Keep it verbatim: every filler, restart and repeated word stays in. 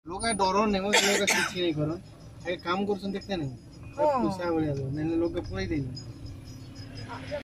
लोग डर नहीं लोग किसी नहीं कर काम कर देखते नहीं पैसा भाया नहीं लोग पूरे देनी